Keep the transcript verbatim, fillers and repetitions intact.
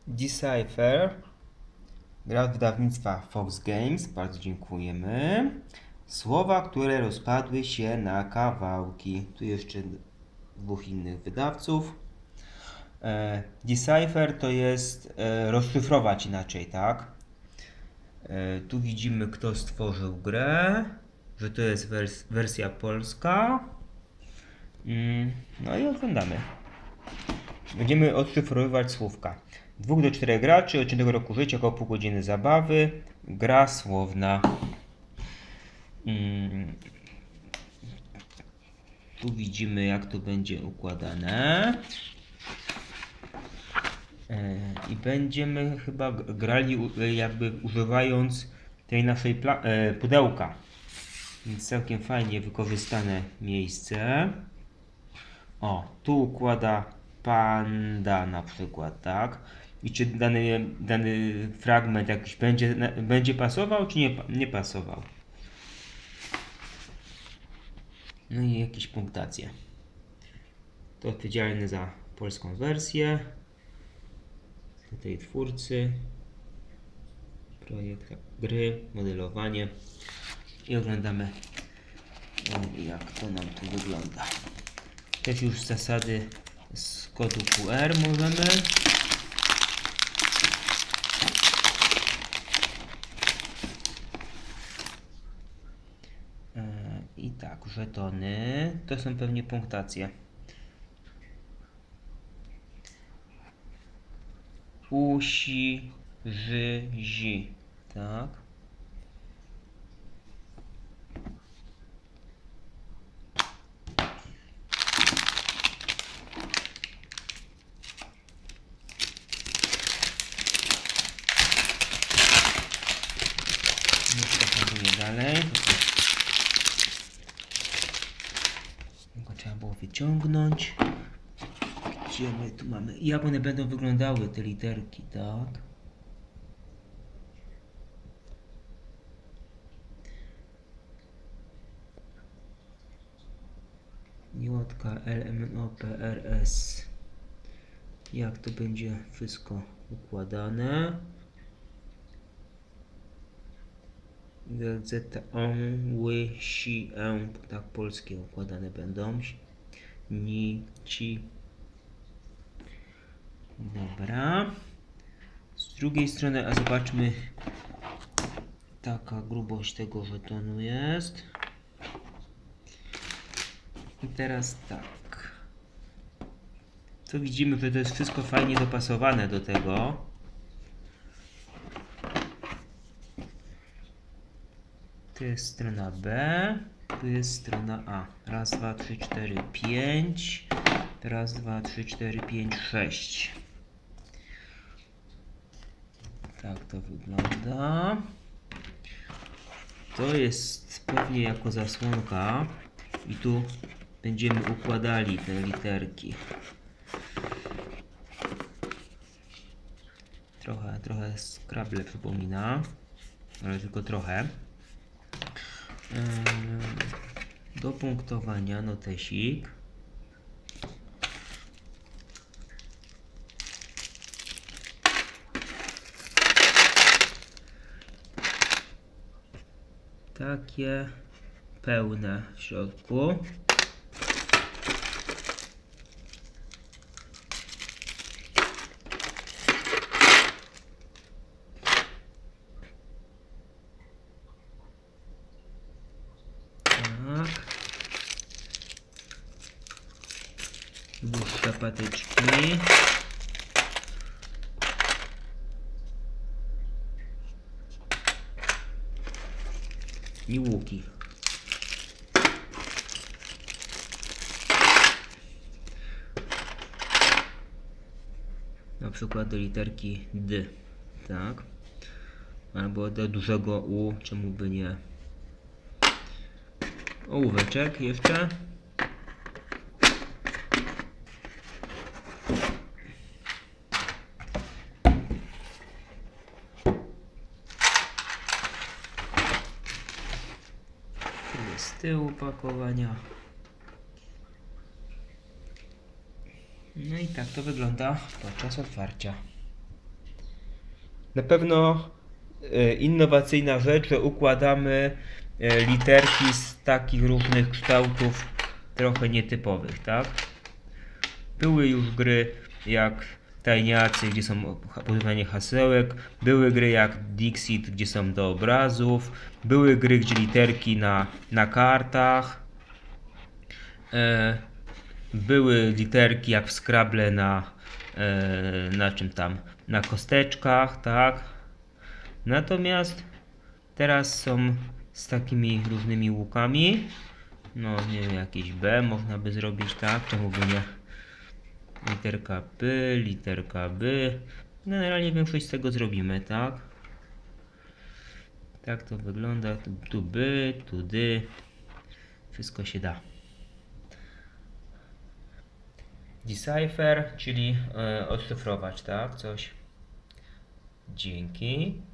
Decipher. Gra od wydawnictwa Fox Games. Bardzo dziękujemy. Słowa, które rozpadły się na kawałki. Tu jeszcze dwóch innych wydawców. E, Decipher to jest e, rozszyfrować inaczej, tak? E, tu widzimy, kto stworzył grę, że to jest wers wersja polska. Mm, no i oglądamy. Będziemy odszyfrowywać słówka. Dwóch do czterech graczy, od czynnego roku życia, około pół godziny zabawy. Gra słowna. Mm. Tu widzimy, jak to będzie układane. E, I będziemy chyba grali jakby używając tej naszej e, pudełka. Więc całkiem fajnie wykorzystane miejsce. O, tu układa panda na przykład, tak? I czy dany, dany fragment jakiś będzie, będzie pasował, czy nie, nie pasował. No i jakieś punktacje. To odpowiedzialny za polską wersję. Tutaj twórcy. Projekt gry, modelowanie. I oglądamy, jak to nam tu wygląda. Też już zasady z kodu Q R możemy. I tak, żetony to są pewnie punktacje. Usi, ży, zi, tak. Już pokazuję dalej. Tylko trzeba było wyciągnąć. Gdzie my tu mamy? Jak one będą wyglądały, te literki, tak? J, K, L, M, N, O, P, R, S. Jak to będzie wszystko układane? Z, on, ły, si, e, tak polskie układane będą. Ni, ci. Dobra. Z drugiej strony, a zobaczmy, taka grubość tego żetonu jest. I teraz tak. Tu widzimy, że to jest wszystko fajnie dopasowane do tego. Tu jest strona B, tu jest strona A. Raz, dwa, trzy, cztery, pięć. Raz, dwa, trzy, cztery, pięć, sześć. Tak to wygląda. To jest pewnie jako zasłonka. I tu będziemy układali te literki. Trochę, trochę Scrabble przypomina, ale tylko trochę. Do punktowania notesik. Takie pełne w środku. Dłuższe patyczki. I łuki. Na przykład do literki D, tak? Albo do dużego U, czemu by nie? Ołóweczek jeszcze. Z tyłu pakowania. No i tak to wygląda podczas otwarcia. Na pewno e, innowacyjna rzecz, że układamy e, literki z takich różnych kształtów trochę nietypowych, tak? Były już gry jak Tajniacy, gdzie są podawanie hasełek, były gry jak Dixit, gdzie są do obrazów, były gry, gdzie literki na, na kartach, e, były literki jak w Scrabble na, e, na czym tam, na kosteczkach, tak? Natomiast teraz są z takimi różnymi łukami, no nie wiem, jakieś B można by zrobić, tak? Czemu by nie? Literka P, literka B. Generalnie większość z tego zrobimy, tak? Tak to wygląda. Tu, tu B, tu D. Wszystko się da. Decipher, czyli e, odszyfrować, tak? Coś. Dzięki.